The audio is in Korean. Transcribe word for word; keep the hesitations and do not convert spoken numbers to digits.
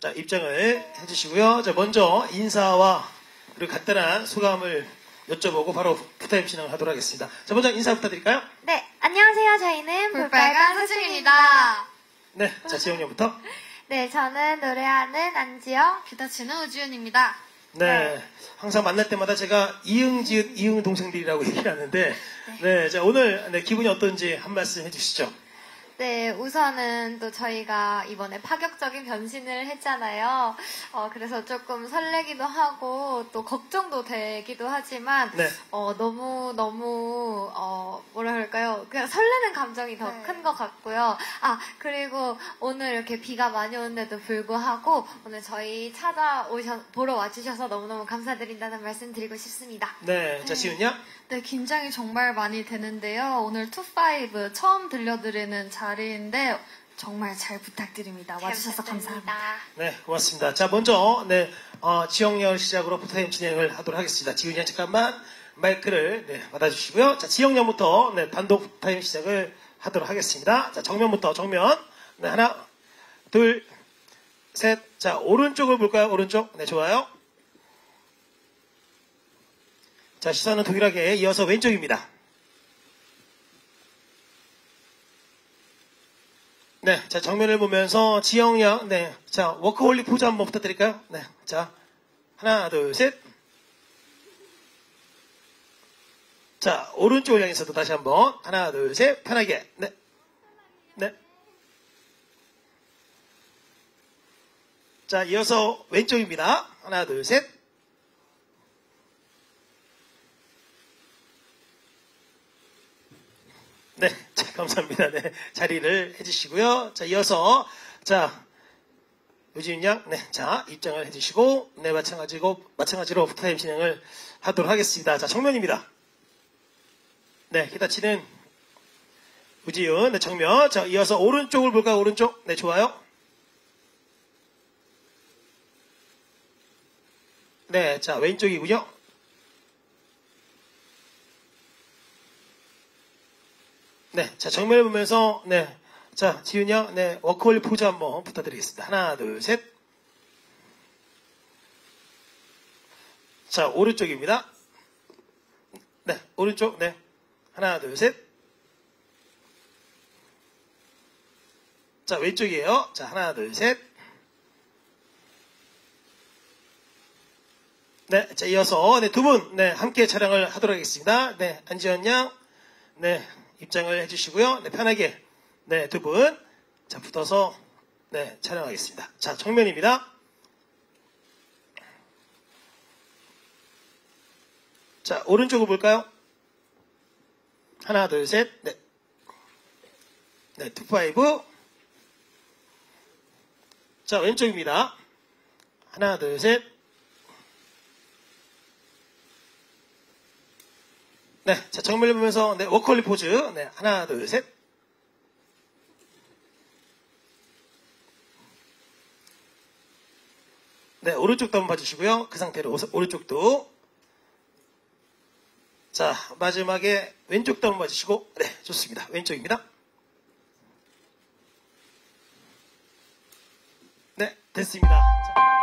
자, 입장을 해주시고요. 자, 먼저 인사와 그리고 간단한 소감을 여쭤보고 바로 푸타임 진행하도록 하겠습니다. 자, 먼저 인사 부탁드릴까요? 네, 안녕하세요. 저희는 볼빨간 서준입니다. 네, 자, 지영님부터. 네, 저는 노래하는 안지영, 기타 치는 우지윤입니다. 네, 네. 항상 만날 때마다 제가 이응, 지읒, 이응 동생들이라고 얘기를 하는데, 네, 자, 오늘 네, 기분이 어떤지 한 말씀 해주시죠. 네, 우선은 또 저희가 이번에 파격적인 변신을 했잖아요. 어, 그래서 조금 설레기도 하고 또 걱정도 되기도 하지만 네. 어, 너무 너무 어, 뭐라 그럴까요? 그냥 설레는 감정이 더 큰 것 같고요. 아, 그리고 오늘 이렇게 비가 많이 오는데도 불구하고 오늘 저희 찾아오셔 보러 와주셔서 너무너무 감사드린다는 말씀 드리고 싶습니다. 네, 자, 지윤요? 네, 긴장이 정말 많이 되는데요. 오늘 투파이브 처음 들려드리는 자리인데 정말 잘 부탁드립니다. 와주셔서 감사합니다. 네, 고맙습니다. 자, 먼저, 네, 어, 지영양 시작으로 푸타임 진행을 하도록 하겠습니다. 지윤이 형 잠깐만 마이크를 네, 받아주시고요. 자, 지영양부터 네, 단독 푸타임 시작을 하도록 하겠습니다. 자, 정면부터 정면. 네, 하나, 둘, 셋. 자, 오른쪽을 볼까요? 오른쪽. 네, 좋아요. 자, 시선은 동일하게 이어서 왼쪽입니다. 네, 자, 정면을 보면서 지영양, 네, 자, 워커홀릭 포즈 한번 부탁드릴까요? 네, 자, 하나, 둘, 셋. 자, 오른쪽을 향해서도 다시 한번 하나, 둘, 셋. 편하게, 네, 네. 자, 이어서 왼쪽입니다. 하나, 둘, 셋. 네, 자, 감사합니다. 네, 자리를 해주시고요. 자, 이어서, 자, 유지윤 양, 네, 자, 입장을 해주시고, 네, 마찬가지로, 마찬가지로 푸타임 진행을 하도록 하겠습니다. 자, 정면입니다. 네, 기타 치는 유지윤, 네, 정면. 자, 이어서 오른쪽을 볼까요? 오른쪽. 네, 좋아요. 네, 자, 왼쪽이군요. 네, 자, 정면을 보면서, 네, 자, 지윤 양, 네, 워커홀릭 포즈 한번 부탁드리겠습니다. 하나, 둘, 셋. 자, 오른쪽입니다. 네, 오른쪽, 네. 하나, 둘, 셋. 자, 왼쪽이에요. 자, 하나, 둘, 셋. 네, 자, 이어서, 네, 두 분, 네, 함께 촬영을 하도록 하겠습니다. 네, 안지현 양, 네, 입장을 해주시고요. 네, 편하게, 네, 두 분, 자, 붙어서, 네, 촬영하겠습니다. 자, 정면입니다. 자, 오른쪽을 볼까요? 하나, 둘, 셋, 네. 네, 투, 파이브. 자, 왼쪽입니다. 하나, 둘, 셋. 네, 자, 정면을 보면서, 네, 워커홀릭 포즈. 네, 하나, 둘, 셋. 네, 오른쪽도 한번 봐주시고요. 그 상태로 오, 오른쪽도. 자, 마지막에 왼쪽도 한번 봐주시고, 네, 좋습니다. 왼쪽입니다. 네, 됐습니다. 자.